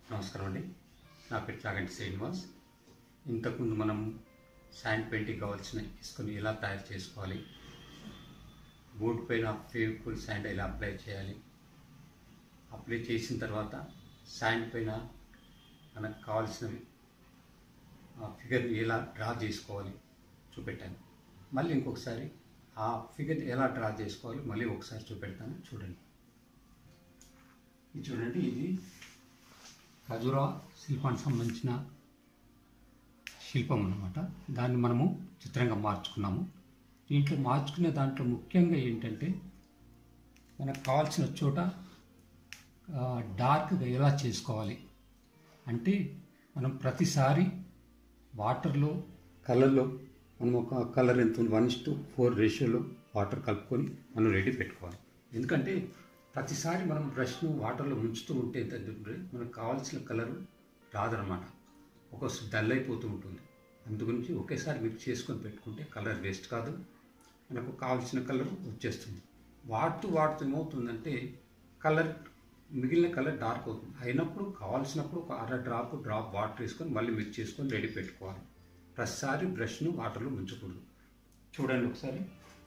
నమస్కారం అండి. నా పేరు చాగంటి శ్రీనివాస్. ఇంతకుముందు మనం శాండ్ పెయింటింగ్ కావాల్సిన ఇసుకను ఎలా తయారు చేసుకోవాలి, బోర్డు పైన ఫెవికాల్ శాండ్ ఎలా అప్లై చేయాలి, అప్లై చేసిన తర్వాత శాండ్ పైన మనకు కావాల్సిన ఫిగర్ని ఎలా డ్రా చేసుకోవాలి చూపెట్టాను. మళ్ళీ ఇంకొకసారి ఆ ఫిగర్ని ఎలా డ్రా చేసుకోవాలి మళ్ళీ ఒకసారి చూపెడతాను. చూడండి, ఇది చూడండి, ఇది ఖజురా శిల్పానికి సంబంధించిన శిల్పం అన్నమాట. దాన్ని మనము చిత్రంగా మార్చుకున్నాము. దీంట్లో మార్చుకునే దాంట్లో ముఖ్యంగా ఏంటంటే మనకు కావాల్సిన చోట డార్క్గా ఎలా చేసుకోవాలి అంటే, మనం ప్రతిసారి వాటర్లో కలర్లో మనం ఒక కలర్ ఎంత 1:4 రేషియోలో వాటర్ కలుపుకొని మనం రెడీ పెట్టుకోవాలి. ఎందుకంటే ప్రతిసారి మనం బ్రష్ను వాటర్లో ముంచుతూ ఉంటే మనకు కావాల్సిన కలర్ రాదనమాట, ఒక్కోసారి డల్ అయిపోతూ ఉంటుంది. అందుగురించి ఒకేసారి మిక్స్ చేసుకొని పెట్టుకుంటే కలర్ వేస్ట్ కాదు, మనకు కావాల్సిన కలర్ వచ్చేస్తుంది. వాడుతూ ఏమవుతుందంటే కలర్ మిగిలిన కలర్ డార్క్ అవుతుంది. అయినప్పుడు కావాల్సినప్పుడు ఒక అర డ్రాప్ వాటర్ వేసుకొని మళ్ళీ మిక్స్ చేసుకొని రెడీ పెట్టుకోవాలి. ప్రతిసారి బ్రష్ను వాటర్లో ముంచకూడదు. చూడండి ఒకసారి,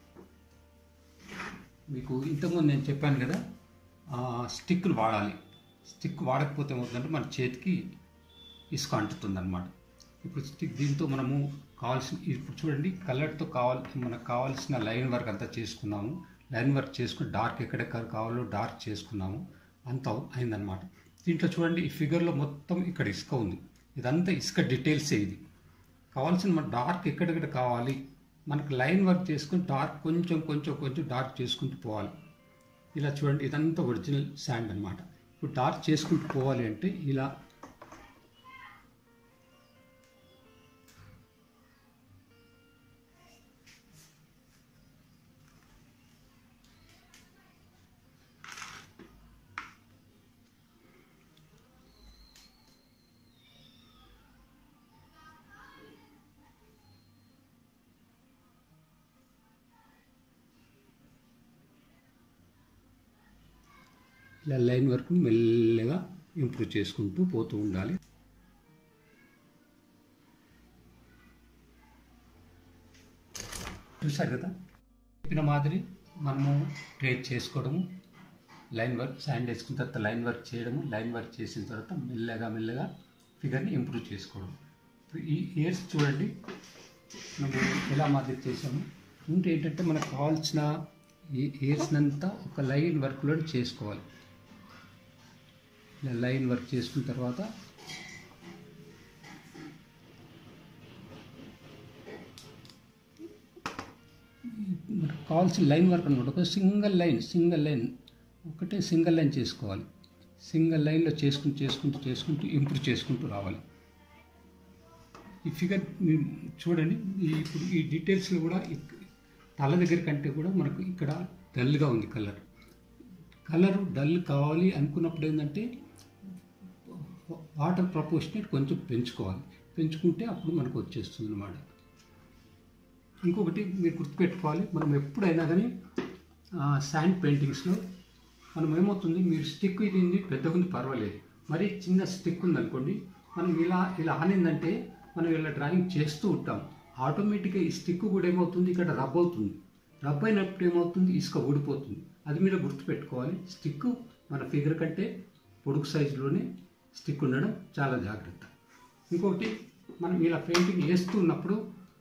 మీకు ఇంతకుముందు నేను చెప్పాను కదా, స్టిక్ను వాడాలి. స్టిక్ వాడకపోతే ఏమవుతుందంటే మన చేతికి ఇసుక అంటుతుందన్నమాట. ఇప్పుడు స్టిక్ దీంతో మనము ఇప్పుడు చూడండి, కలర్తో మనకు కావాల్సిన లైన్ వర్క్ అంతా చేసుకున్నాము. లైన్ వర్క్ చేసుకుని డార్క్ ఎక్కడెక్కడ కావాలో డార్క్ చేసుకున్నాము, అంత అయిందనమాట. దీంట్లో చూడండి, ఈ ఫిగర్లో మొత్తం ఇక్కడ ఇసుక ఉంది. ఇదంతా ఇసుక డీటెయిల్సే. ఇది కావాల్సిన మన డార్క్ ఎక్కడెక్కడ కావాలి మనకు లైన్ వర్క్ చేసుకుని డార్క్ కొంచెం డార్క్ చేసుకుంటూ పోవాలి. ఇలా చూడండి, ఇదంతా ఒరిజినల్ శాండ్ అనమాట. ఇప్పుడు డార్క్ చేసుకుంటూ పోవాలి అంటే ఇలా లైన్ వర్క్ మెల్లగా ఇంప్రూవ్ చేసుకుంటూ పోతూ ఉండాలి. చూసారు కదా, చెప్పిన మాదిరి మనము ట్రేస్ చేసుకోవడము, లైన్ వర్క్ శాండ్ వేసుకున్న తర్వాత లైన్ వర్క్ చేయడము, లైన్ వర్క్ చేసిన తర్వాత మెల్లగా ఫిగర్ని ఇంప్రూవ్ చేసుకోవడం. ఇప్పుడు ఈ ఇయర్స్ చూడండి మనం ఎలా మాదిరి చేసాము. ఇంకా ఏంటంటే మనకు కావాల్సిన ఈ ఇయర్స్నంతా ఒక లైన్ వర్క్లో చేసుకోవాలి. ఇలా లైన్ వర్క్ చేసుకున్న తర్వాత మనకు కావాల్సిన లైన్ వర్క్ అనమాట. ఒక సింగిల్ లైన్ ఒకటే సింగిల్ లైన్ చేసుకోవాలి. సింగిల్ లైన్లో చేసుకుంటూ ఇంప్రూవ్ చేసుకుంటూ రావాలి. ఈ ఫిగర్ చూడండి, ఇప్పుడు ఈ డీటెయిల్స్లో కూడా తల దగ్గర కంటే కూడా మనకు ఇక్కడ డల్గా ఉంది. కలర్ డల్ కావాలి అనుకున్నప్పుడు ఏంటంటే వాటర్ ప్రపోర్షనేట్ కొంచెం పెంచుకుంటే అప్పుడు మనకు వచ్చేస్తుంది అన్నమాట. ఇంకొకటి మీరు గుర్తుపెట్టుకోవాలి, మనం ఎప్పుడైనా కానీ శాండ్ పెయింటింగ్స్లో మనం ఏమవుతుంది, మీరు స్టిక్ ఇది పెద్దగా ఉంది పర్వాలేదు, మరీ చిన్న స్టిక్ ఉందనుకోండి, మనం ఇలా ఆనిందంటే మనం ఇలా డ్రాయింగ్ చేస్తూ ఉంటాం, ఆటోమేటిక్గా ఈ స్టిక్ కూడా ఏమవుతుంది, ఇక్కడ రబ్ అవుతుంది. రబ్ అయినప్పుడు ఏమవుతుంది, ఇసుక ఊడిపోతుంది. అది మీరు గుర్తుపెట్టుకోవాలి. స్టిక్ మన ఫిగర్ కంటే పొడుగు సైజులోనే స్టిక్ ఉండడం చాలా జాగ్రత్త. ఇంకొకటి, మనం ఇలా పెయింటింగ్ వేస్తున్నప్పుడు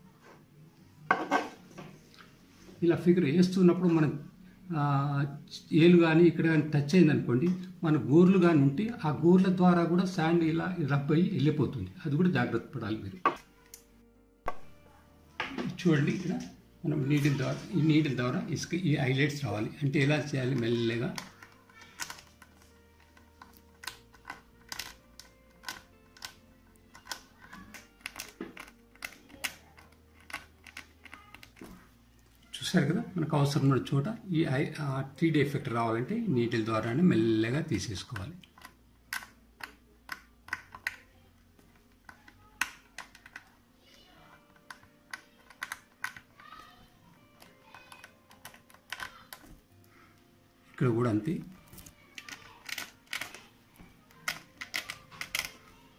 మనం ఏలు కానీ ఇక్కడ కానీ టచ్ అయిందనుకోండి, మన గోర్లు కానీ ఉంటే ఆ గోర్ల ద్వారా కూడా శాండ్ ఇలా రబ్ అయ్యి వెళ్ళిపోతుంది. అది కూడా జాగ్రత్త పడాలి మీరు. చూడండి, ఇక్కడ మనం నీడిల్ ద్వారా ఇసుక ఈ హైలైట్స్ రావాలి. అంటే ఎలా చేయాలి, మెల్లగా చూసారు కదా. మనకు అవసరమైన చోట ఈ 3D ఎఫెక్ట్ రావాలంటే నీడిల్ ద్వారానే మెల్లగా తీసేసుకోవాలి. ఇక్కడ కూడా అంతే.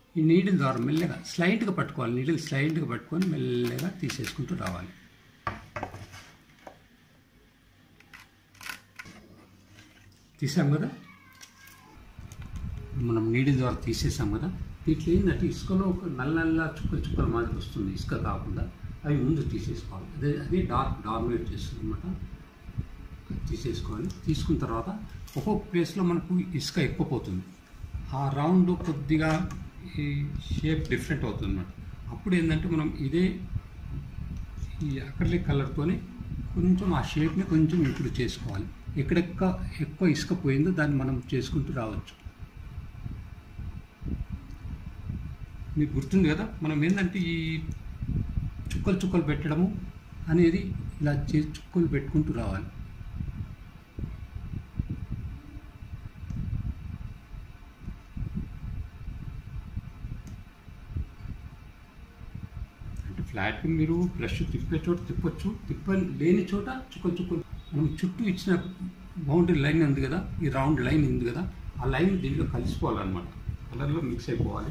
ఈ నీడిల్ ద్వారా మెల్లగా స్లైడ్గా పట్టుకోవాలి. నీడిల్ స్లైడ్గా పట్టుకొని మెల్లగా తీసేసుకుంటూ రావాలి. తీసాం కదా, మనం నీడిల్ ద్వారా తీసేసాం కదా. దీంట్లో ఏంటంటే ఇసుకలో ఒక నల్ల చుక్కలు మాదిరి వస్తుంది, ఇసుక కాకుండా. అవి ముందు తీసేసుకోవాలి. అదే డామినేట్ చేస్తుంది అనమాట. తీసేసుకోవాలి. తీసుకున్న తర్వాత ఒక్కొక్క ప్లేస్లో మనకు ఇసుక ఎక్కువ పోతుంది. ఆ రౌండ్ కొద్దిగా ఈ షేప్ డిఫరెంట్ అవుతుంది అన్నమాట. అప్పుడు ఏంటంటే మనం ఈ అక్రిలిక్ కలర్తోనే కొంచెం ఆ షేప్ని కొంచెం ఇంప్రూవ్ చేసుకోవాలి. ఎక్కువ ఇసుక పోయిందో దాన్ని మనం చేసుకుంటూ రావచ్చు. మీకు గుర్తుంది కదా, మనం ఏంటంటే ఈ చుక్కలు పెట్టడము అనేది ఇలా చుక్కలు పెట్టుకుంటూ రావాలి. అంటే ఫ్లాట్కి మీరు బ్రష్ తిప్పే చోట తిప్పొచ్చు, లేని చోట చుక్కలు మనం చుట్టూ ఇచ్చిన బౌండరీ లైన్ ఉంది కదా, ఈ రౌండ్ లైన్ ఉంది కదా, ఆ లైన్ దీంట్లో కలిసిపోవాలన్నమాట. కలర్లో మిక్స్ అయిపోవాలి.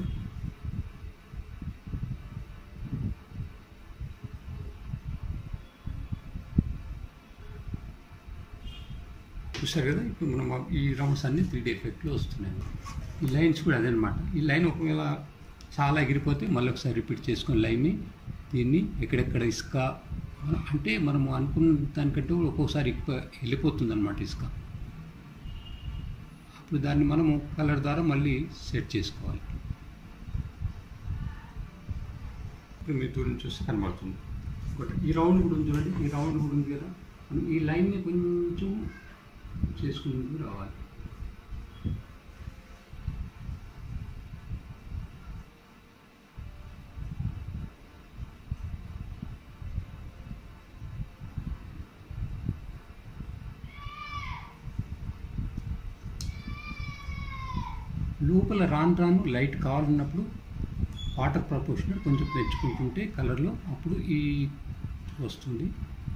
చూసారు కదా, ఇప్పుడు మనం ఈ రౌండ్స్ అన్ని 3D ఎఫెక్ట్లో వస్తున్నాయి. ఈ లైన్స్ కూడా అదనమాట. ఈ లైన్ ఒకవేళ చాలా ఎగిరిపోతే మళ్ళీ ఒకసారి రిపీట్ చేసుకుని లైన్ని దీన్ని ఎక్కడెక్కడ ఇసుక అంటే మనము అనుకున్న దానికంటే ఒక్కొక్కసారి ఎక్కువ వెళ్ళిపోతుంది అనమాట ఇసుక. అప్పుడు దాన్ని మనము కలర్ ద్వారా మళ్ళీ సెట్ చేసుకోవాలి. ఇప్పుడు మీ దూరం చూస్తే కనబడుతుంది. ఈ రౌండ్ కూడా ఉంది చూడండి, ఈ రౌండ్ కూడా ఉంది కదా, మనం ఈ లైన్ని కొంచెం చేసుకుంటూ రావాలి. లోపల రాను లైట్ కావాలన్నప్పుడు వాటర్ ప్రపోర్షన్ కొంచెం పెంచుకుంటుంటే కలర్లో అప్పుడు ఈ వస్తుంది.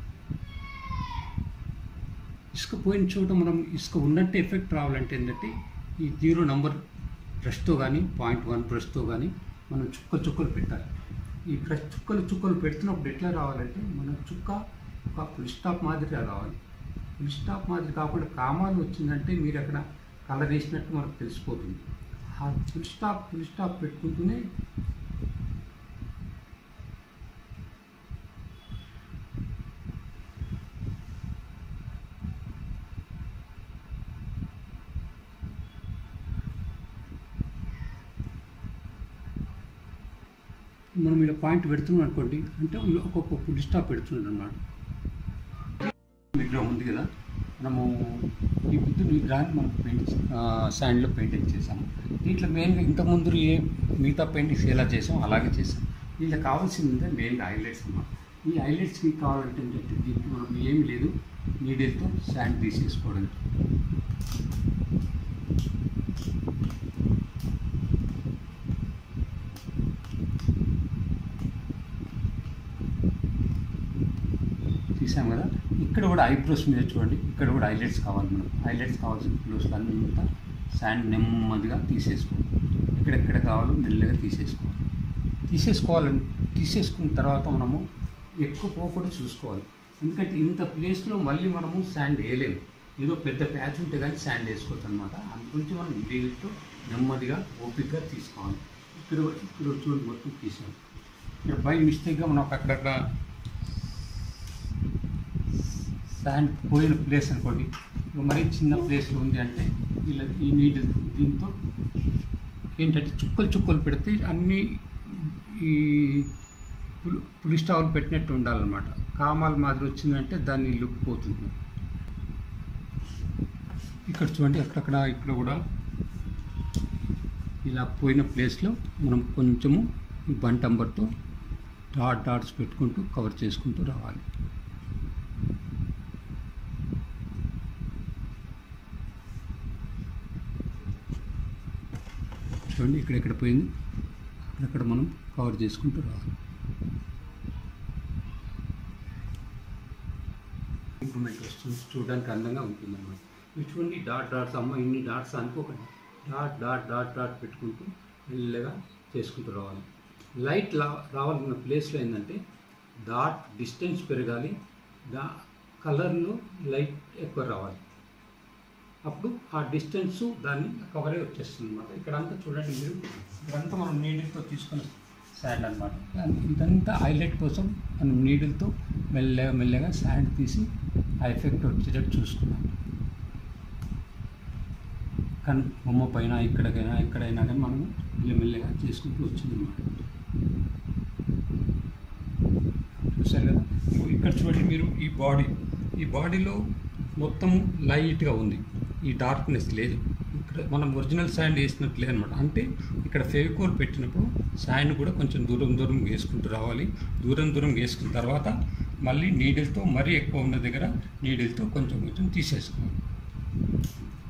ఇసుక పోయిన చోట మనం ఇసుక ఉన్నట్టే ఎఫెక్ట్ రావాలంటే ఏంటంటే ఈ 0 నంబర్ బ్రష్తో కానీ 0.1 బ్రష్తో కానీ మనం చుక్కలు పెట్టాలి. ఈ బ్రష్ చుక్కలు పెడుతున్నప్పుడు ఎట్లా రావాలంటే మన చుక్క ఒక ఫుల్ స్టాప్ మాదిరిగా రావాలి. ఫుల్ స్టాప్ మాదిరి కాకుండా కామాలు వచ్చిందంటే మీరు అక్కడ కలర్ వేసినట్టు మనకు తెలిసిపోతుంది. ఆ ఫుల్ స్టాప్ పెట్టుకుంటూనే మనం ఇలా పాయింట్ పెడుతున్నాం అనుకోండి, అంటే ఒక్కొక్క ఫుల్ స్టాప్ పెడుతున్నాడు అన్నమాట. విగ్రహం ఉంది కదా, మనము ఈ బుద్ధుని విగ్రహాన్ని మనం శాండ్లో పెయింటింగ్ చేసాము. దీంట్లో మెయిన్గా ఇంతకుముందు మిగతా పెయింటింగ్స్ ఎలా చేసామో అలాగే చేసాం. దీంట్లో కావాల్సింది మెయిన్గా హైలైట్స్ అన్నమాట. ఈ హైలైట్స్కి కావాలంటే ఏంటంటే దీనికి మనం ఏమి లేదు, నీడిల్తో శాండ్ తీసేసుకోవడం. తీసాం కదా. ఇక్కడ కూడా ఐబ్రోస్ మీద చూడండి, ఇక్కడ కూడా హైలైట్స్ కావాలి. మనం హైలైట్స్ కావాల్సిన ప్లేస్లు అంతా శాండ్ నెమ్మదిగా తీసేసుకోవాలి. ఎక్కడెక్కడ కావాలో మెల్లగా తీసేసుకున్న తర్వాత మనము ఎక్కువ పోకుండా చూసుకోవాలి. ఎందుకంటే ఇంత ప్లేస్లో మళ్ళీ మనము శాండ్ వేయలేము. ఏదో పెద్ద ప్యాచ్ ఉంటే కానీ శాండ్ వేసుకోవచ్చు అనమాట. అందుగురించి మనం నీళ్ళతో నెమ్మదిగా ఓపికగా తీసుకోవాలి. ఇక్కడ చూడండి మొత్తం తీసాం. ఇక్కడ బై మిస్టేక్గా మనం అక్కడక్కడ శాండ్ పోయిన ప్లేస్ అనుకోండి, మరీ చిన్న ప్లేస్లో ఉంది అంటే ఇలా ఈ నీటి దీంతో ఏంటంటే చుక్కలు పెడితే అన్నీ ఈ పులి స్టావులు పెట్టినట్టు ఉండాలన్నమాట. కామాల మాదిరి వచ్చిందంటే దాన్ని లుక్ పోతుంది. ఇక్కడ చూడండి, ఇక్కడ కూడా ఇలా పోయిన ప్లేస్లో మనం కొంచెము బంటంబర్తో డాట్స్ పెట్టుకుంటూ కవర్ చేసుకుంటూ రావాలి. చూడండి, ఇక్కడెక్కడ పోయింది అక్కడ మనం కవర్ చేసుకుంటూ రావాలి. ఇంప్రూవ్మెంట్ వస్తుంది, చూడడానికి అందంగా ఉంటుంది అన్నమాట. చూడండి డాట్స్ అమ్మ ఇన్ని డాట్స్ అనుకోకండి. డాట్ పెట్టుకుంటూ మెల్లగా చేసుకుంటూ రావాలి. లైట్ రావాలన్న ప్లేస్లో ఏంటంటే డార్క్ డిస్టెన్స్ పెరగాలి, కలర్లో లైట్ ఎక్కువ రావాలి. అప్పుడు ఆ డిస్టెన్స్ దాన్ని కవరే వచ్చేస్తుంది అనమాట. ఇక్కడంతా చూడండి మీరు, ఇక్కడంతా మనం నీడిల్తో తీసుకున్న శాండ్ అనమాట. ఇదంతా హైలైట్ కోసం మనం నీడిల్తో మెల్లగా మెల్లగా శాండ్ తీసి ఆ ఎఫెక్ట్ వచ్చేటట్టు చూసుకున్నాం. కానీ బొమ్మ పైన ఎక్కడైనా కానీ మనం మెల్లమెల్లగా చేసుకుంటూ వచ్చిందన్నమాట. చూసారు కదా. ఇక్కడ చూడండి మీరు, ఈ బాడీలో మొత్తం లైట్గా ఉంది, ఈ డార్క్నెస్ లేదు. ఇక్కడ మనం ఒరిజినల్ శాండ్ వేసినట్లే అనమాట. అంటే ఇక్కడ ఫెవికోల్ పెట్టినప్పుడు శాండ్ కూడా కొంచెం దూరం వేసుకుంటూ రావాలి. దూరం వేసుకున్న తర్వాత మళ్ళీ నీడిల్తో మరీ ఎక్కువ ఉన్న దగ్గర నీడిల్తో కొంచెం తీసేసుకోవాలి.